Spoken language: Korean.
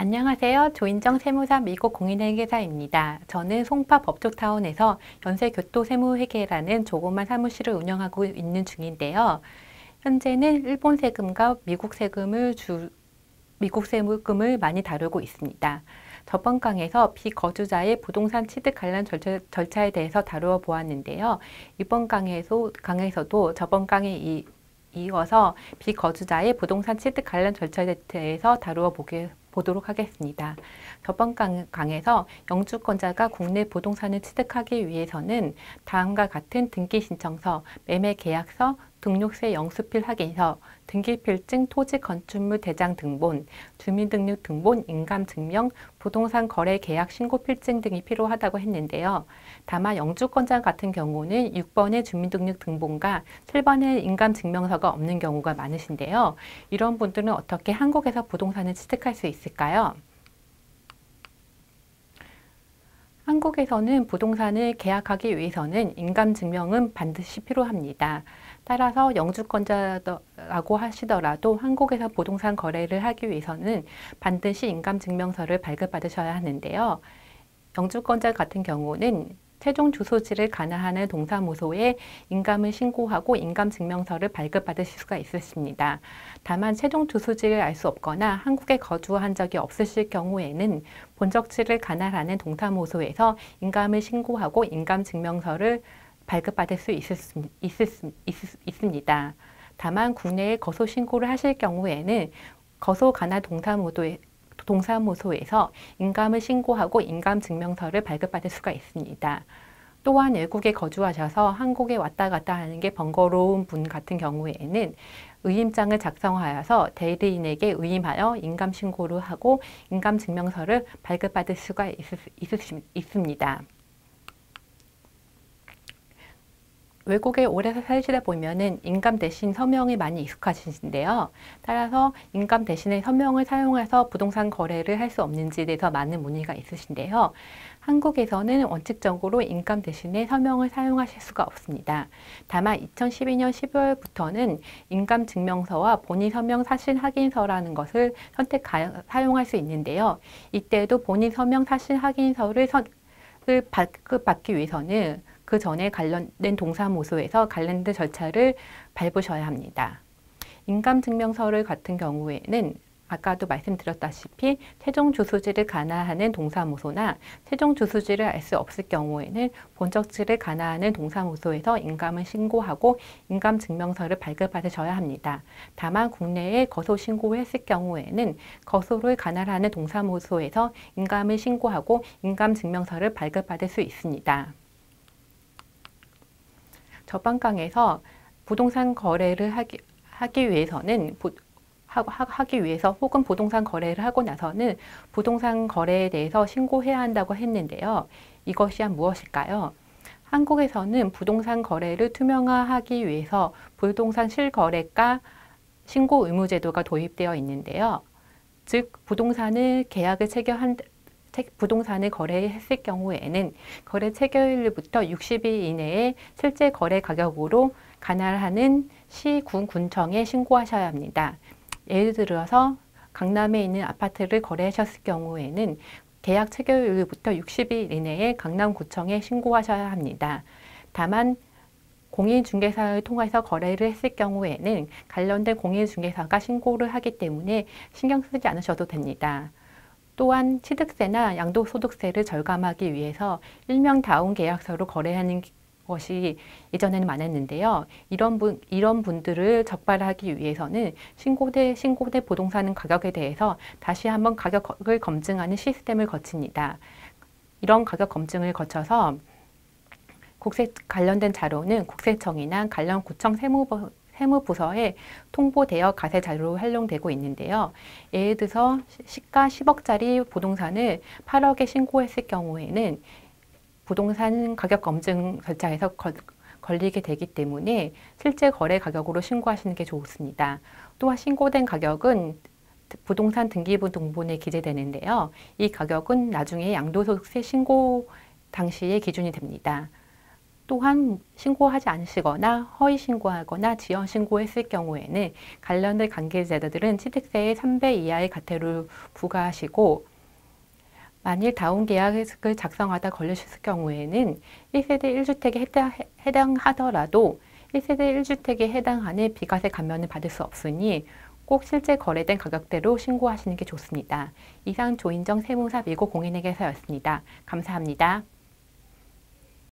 안녕하세요. 조인정 세무사 미국 공인회계사입니다. 저는 송파 법조타운에서 연세교토세무회계라는 조그만 사무실을 운영하고 있는 중인데요. 현재는 일본 세금과 미국 세금을 많이 다루고 있습니다. 저번 강에서 비거주자의 부동산 취득 관련 절차에 대해서 다루어 보았는데요. 이번 강에서도 저번 강에 이어서 비거주자의 부동산 취득 관련 절차에 대해서 보도록 하겠습니다. 저번 강에서 영주권자가 국내 부동산을 취득하기 위해서는 다음과 같은 등기신청서, 매매계약서, 등록세 영수필 확인서, 등기필증, 토지건축물 대장 등본, 주민등록등본, 인감증명, 부동산 거래 계약 신고필증 등이 필요하다고 했는데요. 다만 영주권자 같은 경우는 6번의 주민등록등본과 7번의 인감증명서가 없는 경우가 많으신데요. 이런 분들은 어떻게 한국에서 부동산을 취득할 수 있을까요? 한국에서는 부동산을 계약하기 위해서는 인감증명은 반드시 필요합니다. 따라서 영주권자라고 하시더라도 한국에서 부동산 거래를 하기 위해서는 반드시 인감증명서를 발급받으셔야 하는데요. 영주권자 같은 경우는 최종 주소지를 가나하는 동사무소에 인감을 신고하고 인감증명서를 발급받으실 수가 있으십니다. 다만 최종 주소지를 알 수 없거나 한국에 거주한 적이 없으실 경우에는 본적지를 가나하는 동사무소에서 인감을 신고하고 인감증명서를 발급받을 수 있습니다. 다만 국내에 거소 신고를 하실 경우에는 거소 가나 동사무소에서 인감을 신고하고 인감증명서를 발급받을 수가 있습니다. 또한 외국에 거주하셔서 한국에 왔다 갔다 하는 게 번거로운 분 같은 경우에는 의임장을 작성하여서 대리인에게 의임하여 인감신고를 하고 인감증명서를 발급받을 수가 있습니다. 외국에 오래 사시다 보면은 인감 대신 서명이 많이 익숙하신데요. 따라서 인감 대신에 서명을 사용해서 부동산 거래를 할 수 없는지에 대해서 많은 문의가 있으신데요. 한국에서는 원칙적으로 인감 대신에 서명을 사용하실 수가 없습니다. 다만 2012년 12월부터는 인감증명서와 본인 서명 사실 확인서라는 것을 사용할 수 있는데요. 이때도 본인 서명 사실 확인서를 발급받기 위해서는 그 전에 관련된 동사무소에서 관련된 절차를 밟으셔야 합니다. 인감증명서를 같은 경우에는 아까도 말씀드렸다시피 최종 주소지를 가나하는 동사무소나 최종 주소지를 알 수 없을 경우에는 본적지를 가나하는 동사무소에서 인감을 신고하고 인감증명서를 발급받으셔야 합니다. 다만 국내에 거소 신고를 했을 경우에는 거소를 가나하는 동사무소에서 인감을 신고하고 인감증명서를 발급받을 수 있습니다. 저번 강에서 부동산 거래를 하기 위해서 혹은 부동산 거래를 하고 나서는 부동산 거래에 대해서 신고해야 한다고 했는데요. 이것이 무엇일까요? 한국에서는 부동산 거래를 투명화하기 위해서 부동산 실거래가 신고 의무 제도가 도입되어 있는데요. 즉 부동산을 거래했을 경우에는 거래 체결일부터 60일 이내에 실제 거래 가격으로 관할하는 시, 군, 군청에 신고하셔야 합니다. 예를 들어서 강남에 있는 아파트를 거래하셨을 경우에는 계약 체결일부터 60일 이내에 강남구청에 신고하셔야 합니다. 다만 공인중개사를 통해서 거래를 했을 경우에는 관련된 공인중개사가 신고를 하기 때문에 신경 쓰지 않으셔도 됩니다. 또한 취득세나 양도소득세를 절감하기 위해서 일명다운 계약서로 거래하는 것이 예전에는 많았는데요. 이런 분들을 적발하기 위해서는 신고된 부동산 가격에 대해서 다시 한번 가격을 검증하는 시스템을 거칩니다. 이런 가격 검증을 거쳐서 관련된 자료는 국세청이나 관련 구청 세무부서에 통보되어 가세 자료로 활용되고 있는데요. 예를 들어서 시가 10억짜리 부동산을 8억에 신고했을 경우에는 부동산 가격 검증 절차에서 걸리게 되기 때문에 실제 거래 가격으로 신고하시는 게 좋습니다. 또한 신고된 가격은 부동산 등기부 등본에 기재되는데요. 이 가격은 나중에 양도소득세 신고 당시의 기준이 됩니다. 또한 신고하지 않으시거나 허위 신고하거나 지연 신고했을 경우에는 관련된 관계자들은 취득세의 3배 이하의 과태료를 부과하시고, 만일 다운계약을 작성하다 걸리셨을 경우에는 1세대 1주택에 해당하더라도 1세대 1주택에 해당하는 비과세 감면을 받을 수 없으니 꼭 실제 거래된 가격대로 신고하시는 게 좋습니다. 이상 조인정 세무사 미국 공인회계사였습니다. 감사합니다.